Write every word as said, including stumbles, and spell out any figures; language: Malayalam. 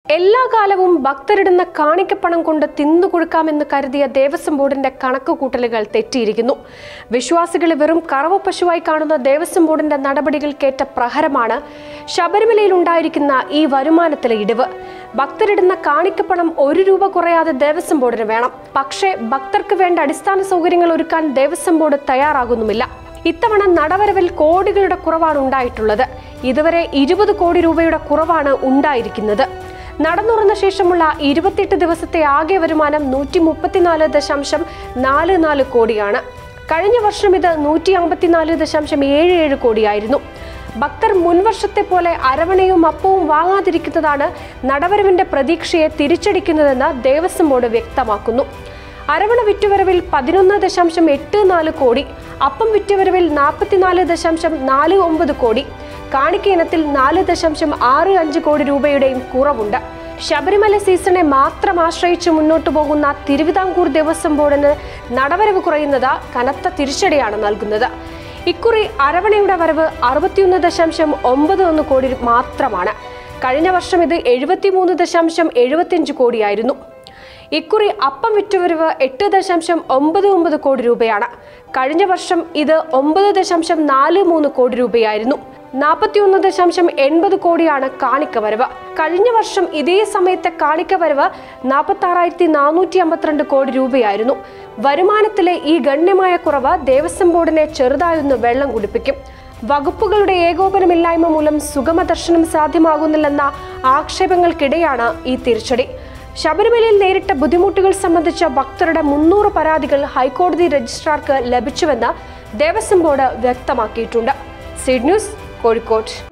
എല്ലാ കാലവും ഭക്തരിടുന്ന കാണിക്കപ്പണം കൊണ്ട് തിന്നുകൊടുക്കാമെന്ന് കരുതിയ ദേവസ്വം ബോർഡിന്റെ കണക്കുകൂട്ടലുകൾ തെറ്റിയിരിക്കുന്നു. വിശ്വാസികളെ വെറും കറവ പശുവായി കാണുന്ന ദേവസ്വം ബോർഡിന്റെ നടപടികൾക്കേറ്റ പ്രഹരമാണ് ശബരിമലയിൽ ഉണ്ടായിരിക്കുന്ന ഈ വരുമാനത്തിലെ ഇടിവ്. ഭക്തരിടുന്ന കാണിക്കപ്പണം ഒരു രൂപ കുറയാതെ ദേവസ്വം ബോർഡിന് വേണം. പക്ഷേ ഭക്തർക്ക് വേണ്ട അടിസ്ഥാന സൗകര്യങ്ങൾ ഒരുക്കാൻ ദേവസ്വം ബോർഡ് തയ്യാറാകുന്നുമില്ല. ഇത്തവണ നടവരവിൽ കോടികളുടെ കുറവാണ് ഉണ്ടായിട്ടുള്ളത്. ഇതുവരെ ഇരുപത് കോടി രൂപയുടെ കുറവാണ് ഉണ്ടായിരിക്കുന്നത്. നടന്നുറന്ന ശേഷമുള്ള ഇരുപത്തിയെട്ട് ദിവസത്തെ ആകെ വരുമാനം നൂറ്റി മുപ്പത്തിനാല് ദശാംശം നാല് നാല് കോടിയാണ്. കഴിഞ്ഞ വർഷം ഇത് നൂറ്റി അമ്പത്തിനാല് ദശാംശം ഏഴ് ഏഴ് കോടിയായിരുന്നു. ഭക്തർ മുൻവർഷത്തെ പോലെ അരവണയും അപ്പവും വാങ്ങാതിരിക്കുന്നതാണ് നടവരവിന്റെ പ്രതീക്ഷയെ തിരിച്ചടിക്കുന്നതെന്ന് ദേവസ്വം ബോർഡ് വ്യക്തമാക്കുന്നു. അരവണ വിറ്റുവരവിൽ പതിനൊന്ന് ദശാംശം എട്ട് നാല് കോടി, അപ്പം വിറ്റുവരവിൽ നാൽപ്പത്തിനാല് ദശാംശം നാല് ഒമ്പത് കോടി, കാണിക്ക ഇനത്തിൽ നാല് ദശാംശം ആറ് അഞ്ച് കോടി രൂപയുടെയും കുറവുണ്ട്. ശബരിമല സീസണെ മാത്രം ആശ്രയിച്ച് മുന്നോട്ടു പോകുന്ന തിരുവിതാംകൂർ ദേവസ്വം ബോർഡിന് നടവരവ് കുറയുന്നത് കനത്ത തിരിച്ചടിയാണ് നൽകുന്നത്. ഇക്കുറി അരവണയുടെ വരവ് അറുപത്തിയൊന്ന് ദശാംശം ഒമ്പത് ഒന്ന് കോടി മാത്രമാണ്. കഴിഞ്ഞ വർഷം ഇത് എഴുപത്തിമൂന്ന് ദശാംശം എഴുപത്തിയഞ്ച് കോടിയായിരുന്നു. ഇക്കുറി അപ്പം വിറ്റുവരവ് എട്ട് ദശാംശം ഒമ്പത് ഒമ്പത് കോടി രൂപയാണ്. കഴിഞ്ഞ വർഷം ഇത് ഒമ്പത് ദശാംശം നാല് മൂന്ന് കോടി രൂപയായിരുന്നു. നാൽപ്പത്തിയൊന്ന് ദശാംശം എൺപത് കോടിയാണ് കാണിക്ക വരവ്. കഴിഞ്ഞ വർഷം ഇതേ സമയത്തെ കാണിക്ക വരവ് നാൽപ്പത്തി ആറായിരത്തി നാനൂറ്റി അമ്പത്തിരണ്ട് കോടി രൂപയായിരുന്നു. വരുമാനത്തിലെ ഈ ഗണ്യമായ കുറവ് ദേവസ്വം ബോർഡിനെ ചെറുതായൊന്ന് വെള്ളം കുടിപ്പിക്കും. വകുപ്പുകളുടെ ഏകോപനമില്ലായ്മ മൂലം സുഗമ ദർശനം സാധ്യമാകുന്നില്ലെന്ന ആക്ഷേപങ്ങൾക്കിടെയാണ് ഈ തിരിച്ചടി. ശബരിമലയിൽ നേരിട്ട ബുദ്ധിമുട്ടുകൾ സംബന്ധിച്ച ഭക്തരുടെ മുന്നൂറ് പരാതികൾ ഹൈക്കോടതി രജിസ്ട്രാർക്ക് ലഭിച്ചുവെന്ന് ദേവസ്വം ബോർഡ് വ്യക്തമാക്കിയിട്ടുണ്ട്. Seed news, Kozhikode.